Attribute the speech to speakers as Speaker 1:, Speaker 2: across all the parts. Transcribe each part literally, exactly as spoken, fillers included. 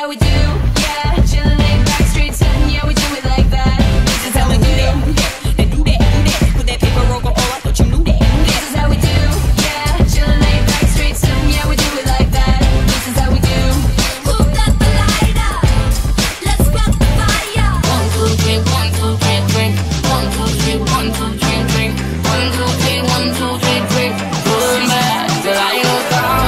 Speaker 1: how we do, yeah. Chillin' laid back, straight sitting, yeah, we do it like that. This is how we do. They do that, do that. Put that paper roll on, I thought you knew that. This is how we do, yeah. Chillin' laid back, straight sitting, yeah, we do it like that. This is how we do.
Speaker 2: Who got the lighter? Let's spark the fire.
Speaker 3: One, two, three, one, two, three, three. One, two, three, one, two, three, three. One, two, three, one, two, three, three. Good man, the light is gone.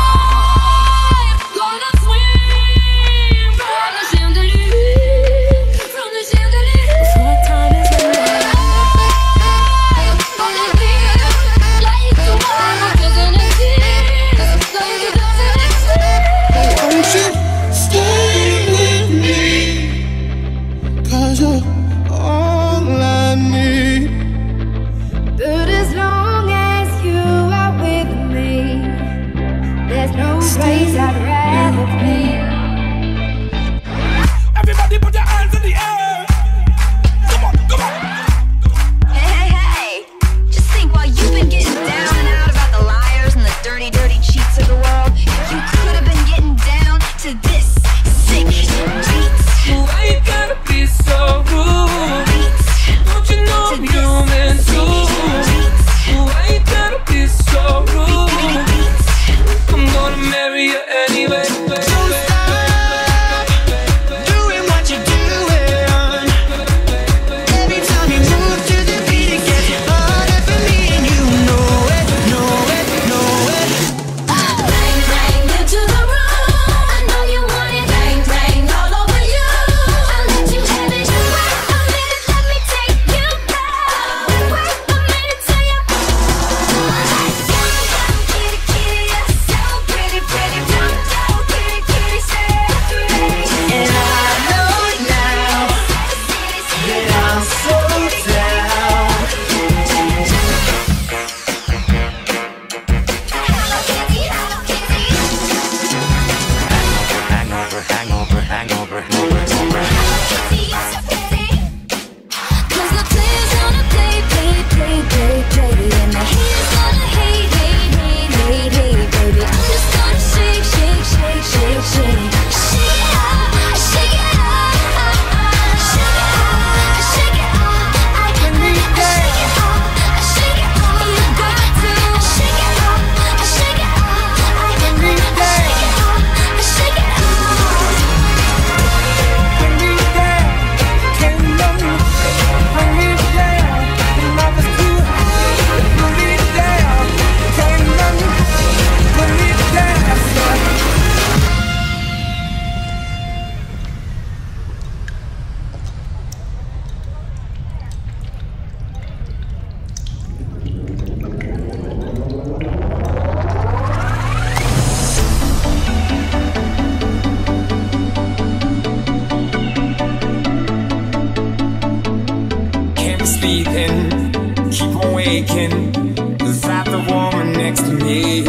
Speaker 4: Keep on waking without the woman next to me.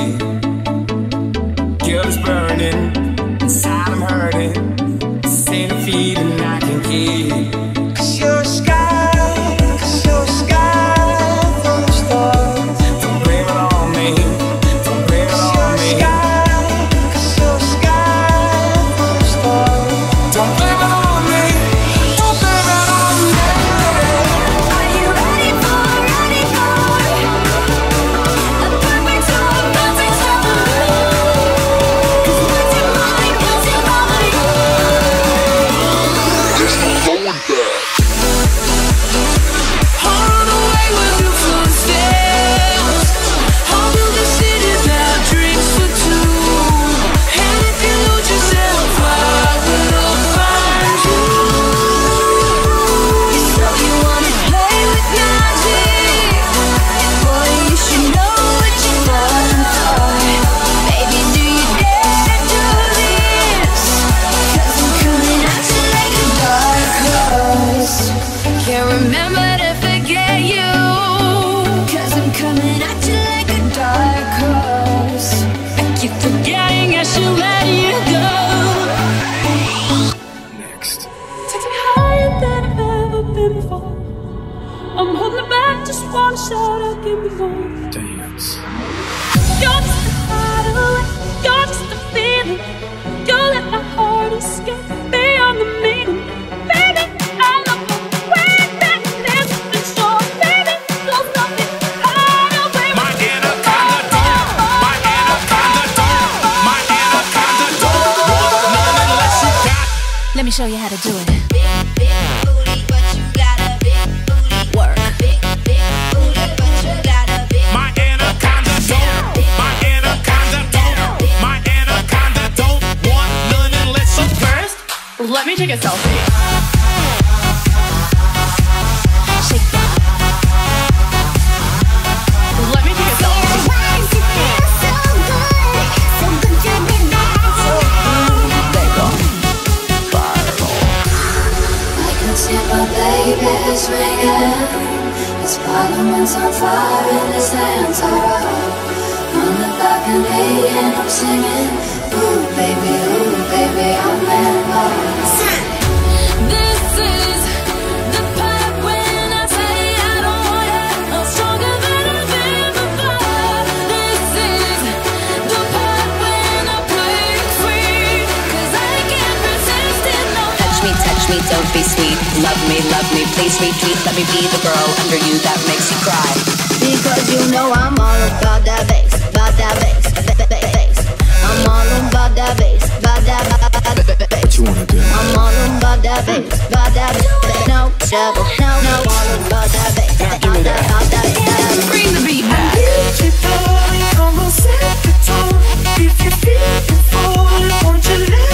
Speaker 4: Guilt is burning, inside I'm hurting. This ain't a feeling I can keep. Cause you're a sky, cause you're a sky full of stars. Don't blame it on me, don't blame it on me. Cause you're a sky full of stars. Don't blame it on me, don't blame it on me.
Speaker 2: Are you ready for, ready for a perfect storm, perfect storm? Cause what's in mind, what's in mind?
Speaker 5: There's no going back.
Speaker 3: I'll run away with your footsteps. I'll build a city that drinks for two. And if you lose yourself, I will find you.
Speaker 2: So you wanna play with magic? Boy, you should know what you're falling for. Baby, do you dare to do this? Cause I'm coming at you like a dark horse. Can't remember to forget you. Cause I'm coming at you like a dark horse.
Speaker 3: I keep forgetting I should let you go.
Speaker 4: Next.
Speaker 3: Takes me higher than I've ever been before. I'm holding back, just wanna shout out, give me more.
Speaker 4: Dance.
Speaker 3: You're just a hideaway, you're just a feeling. You let my heart inside.
Speaker 2: Let me show you how to do it.
Speaker 1: Big, big booty, but you got a big booty.
Speaker 2: Work.
Speaker 1: Big, big booty, but you got a big
Speaker 5: My anaconda don't, my anaconda don't, my anaconda don't want none unless I'm first.
Speaker 6: Let me take a selfie.
Speaker 2: Shake that.
Speaker 6: Let me take a selfie.
Speaker 2: There you go.
Speaker 7: I can see my baby is ringing. His parliament's on fire and his hands are up. On the balcony and I'm singing. Ooh baby, ooh baby, I'm in love.
Speaker 2: This is the part when I say I don't want it. I'm stronger than I've been before. This is the part when I break free. 'Cause I can't resist it no more.
Speaker 8: Touch me, touch me, don't be sweet. Love me, love me, please repeat. Let me be the girl under you that makes you cry.
Speaker 7: Because you know I'm all about that bass, about that bass, ba- ba- ba- bass. I'm all about that bass, about that ba- ba- ba- ba- bass.
Speaker 9: What you wanna do?
Speaker 7: I'm all about that bass, about that ba- ba- no trouble, no, no, all about that bass,
Speaker 9: Give me that.
Speaker 7: about that bass.
Speaker 6: Bring the beat back.
Speaker 4: If you feel it, come on, set the tone. If you feel it falling, won't you let